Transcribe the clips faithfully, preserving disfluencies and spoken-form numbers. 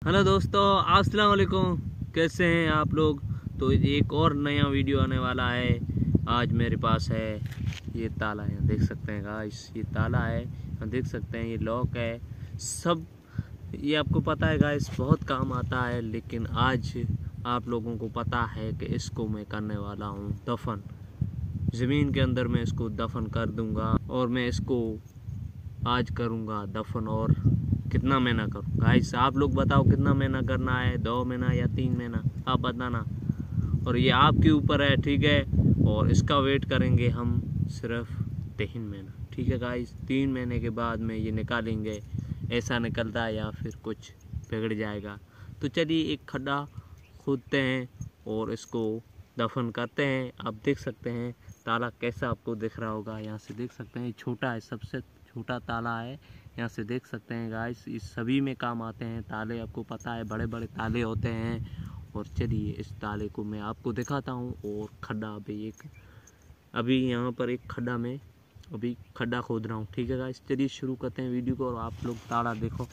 Hello दोस्तों, अस्सलाम वालेकुम। कैसे हैं आप लोग? तो एक और नया वीडियो आने वाला है। आज मेरे पास है ये ताला है, देख सकते हैं गाइस, ये ताला है, देख सकते हैं ये लॉक है सब। ये आपको पता है गाइस, बहुत काम आता है, लेकिन आज आप लोगों को पता है कि इसको मैं करने वाला हूँ दफन। ज़मीन के अंदर मैं इसको दफन कर दूँगा और मैं इसको आज करूँगा दफन। और कितना महीना करूँ गाइस, आप लोग बताओ कितना महीना करना है, दो महीना या तीन महीना, आप बताना। और ये आपके ऊपर है, ठीक है। और इसका वेट करेंगे हम सिर्फ तीन महीना, ठीक है गाइस। तीन महीने के बाद में ये निकालेंगे, ऐसा निकलता है या फिर कुछ बिगड़ जाएगा। तो चलिए एक खड्डा खोदते हैं और इसको दफन करते हैं। आप देख सकते हैं ताला कैसा आपको दिख रहा होगा, यहाँ से देख सकते हैं छोटा है, सबसे छोटा ताला है। यहाँ से देख सकते हैं गाइस, इस सभी में काम आते हैं ताले, आपको पता है बड़े बड़े ताले होते हैं। और चलिए इस ताले को मैं आपको दिखाता हूँ। और खड्डा अभी एक अभी यहाँ पर एक खड्डा में अभी खड्डा खोद रहा हूँ, ठीक है गाइस। चलिए शुरू करते हैं वीडियो को और आप लोग ताला देखो।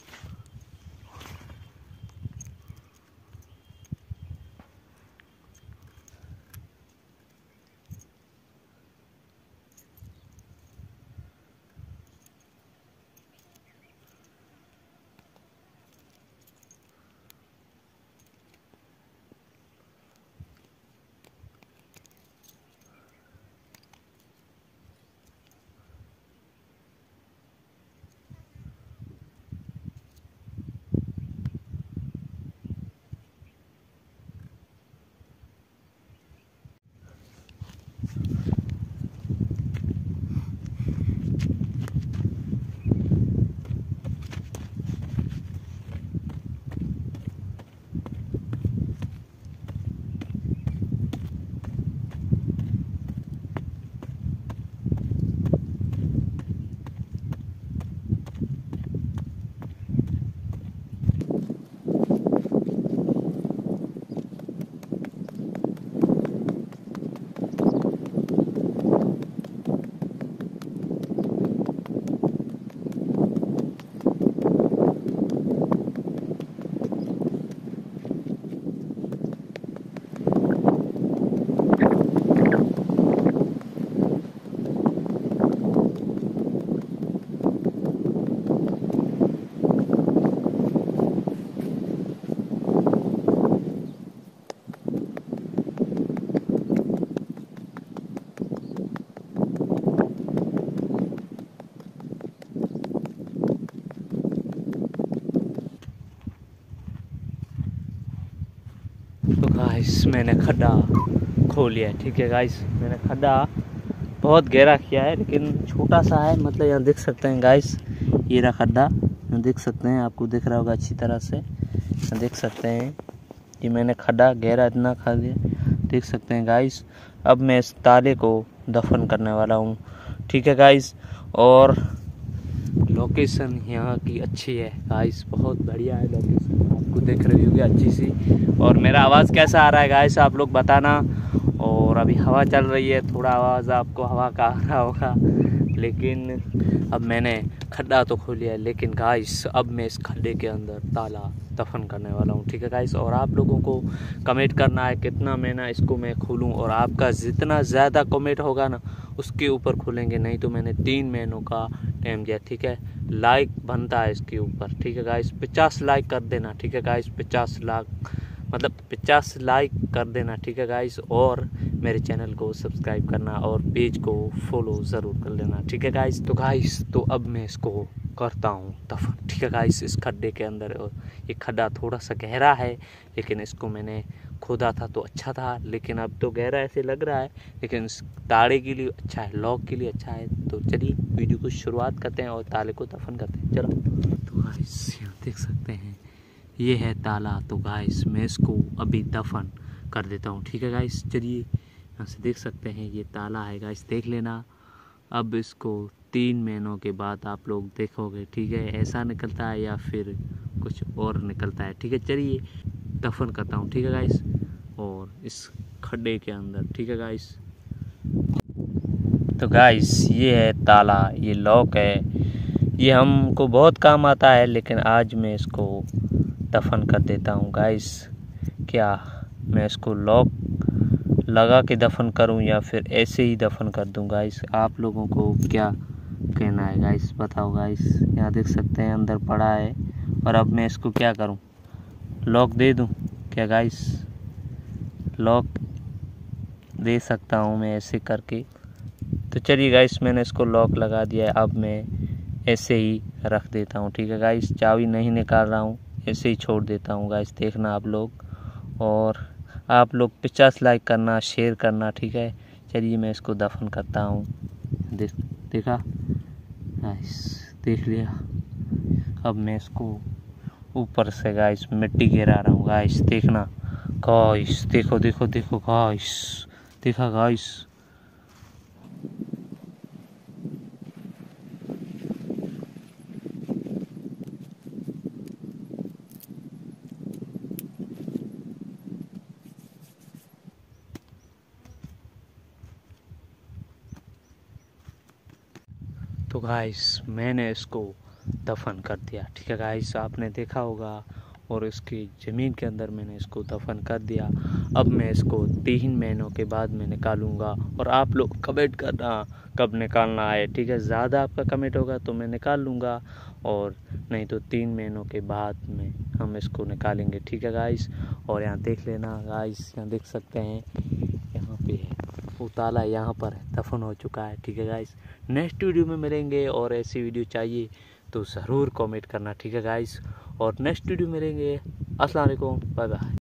तो गाइस मैंने खड्डा खोल लिया है, ठीक है गाइस। मैंने खड्डा बहुत गहरा किया है, लेकिन छोटा सा है, मतलब यहाँ देख सकते हैं गाइस, ये रहा खड्डा, देख सकते हैं, आपको दिख रहा होगा अच्छी तरह से, देख सकते हैं। ये मैंने खड्डा गहरा इतना खा लिया, देख सकते हैं गाइस। अब मैं इस ताले को दफन करने वाला हूँ, ठीक है गाइस। और लोकेशन यहाँ की अच्छी है गाइस, बहुत बढ़िया है लोकेशन, आपको दिख रही होगी अच्छी सी। और मेरा आवाज़ कैसा आ रहा है गाइस, आप लोग बताना। और अभी हवा चल रही है, थोड़ा आवाज़ आपको हवा का आ रहा होगा, लेकिन अब मैंने खड्डा तो खोल लिया है, लेकिन गाइस अब मैं इस खड्डे के अंदर ताला दफन करने वाला हूँ, ठीक है गाइस। और आप लोगों को कमेंट करना है कितना महीना इसको मैं खोलूँ, और आपका जितना ज़्यादा कमेंट होगा ना उसके ऊपर खोलेंगे, नहीं तो मैंने तीन महीनों का टाइम दिया, ठीक है। लाइक बनता है इसके ऊपर, ठीक है गाइस, पचास लाइक कर देना, ठीक है गाइस। पचास लाख मतलब पचास लाइक कर देना, ठीक है गाइस। और मेरे चैनल को सब्सक्राइब करना और पेज को फॉलो ज़रूर कर लेना, ठीक है गाइस। तो गाइस तो अब मैं इसको करता हूँ दफन, ठीक है गाइस, इस खड्डे के अंदर। और ये खड्डा थोड़ा सा गहरा है, लेकिन इसको मैंने खोदा था तो अच्छा था, लेकिन अब तो गहरा ऐसे लग रहा है, लेकिन इस ताले के लिए अच्छा है, लॉक के लिए अच्छा है। तो चलिए वीडियो को शुरुआत करते हैं और ताले को दफन करते हैं, चलो। तो गाइस यहाँ देख सकते हैं ये है ताला। तो गाइस मैं इसको अभी दफन कर देता हूँ, ठीक है गाइस। चलिए यहाँ से देख सकते हैं ये ताला है गाइस, देख लेना। अब इसको तीन महीनों के बाद आप लोग देखोगे, ठीक है, ऐसा निकलता है या फिर कुछ और निकलता है, ठीक है। चलिए दफन करता हूँ, ठीक है गाइस, और इस खड्डे के अंदर, ठीक है गाइस। तो गाइस ये है ताला, ये लॉक है, ये हमको बहुत काम आता है, लेकिन आज मैं इसको दफन कर देता हूँ गाइस। क्या मैं इसको लॉक लगा के दफन करूँ या फिर ऐसे ही दफन कर दूँ गाइस? आप लोगों को क्या कहना है गाइस, बताओ गाइस। यहाँ देख सकते हैं अंदर पड़ा है, और अब मैं इसको क्या करूँ, लॉक दे दूँ क्या गाइस? लॉक दे सकता हूँ मैं ऐसे करके। तो चलिए गाइस, मैंने इसको लॉक लगा दिया है। अब मैं ऐसे ही रख देता हूँ, ठीक है गाइस। चाबी नहीं निकाल रहा हूँ, ऐसे ही छोड़ देता हूँ गाइस। देखना आप लोग, और आप लोग पचास लाइक करना, शेयर करना, ठीक है। चलिए मैं इसको दफन करता हूँ। देख देखा गाइस, देख लिया। अब मैं इसको ऊपर से गाइस मिट्टी गिरा रहा हूँ गाइस। देखना गाइस, देखो देखो देखो गाइस, देखा गाइस। तो गाइस मैंने इसको दफन कर दिया, ठीक है गाइस। आपने देखा होगा, और इसकी ज़मीन के अंदर मैंने इसको दफन कर दिया। अब मैं इसको तीन महीनों के बाद मैं निकालूंगा, और आप लोग कमेंट करना कब निकालना है, ठीक है। ज़्यादा आपका कमेंट होगा तो मैं निकाल लूँगा, और नहीं तो तीन महीनों के बाद में हम इसको निकालेंगे, ठीक है गाइस। और यहाँ देख लेना गाइस, यहाँ देख सकते हैं, यहाँ पे है वो ताला, यहाँ पर दफन हो चुका है, ठीक है गाइस। नेक्स्ट वीडियो में मिलेंगे, और ऐसी वीडियो चाहिए तो ज़रूर कमेंट करना, ठीक है गाइस। और नेक्स्ट वीडियो मिलेंगे। अस्सलाम वालेकुम, बाय बाय।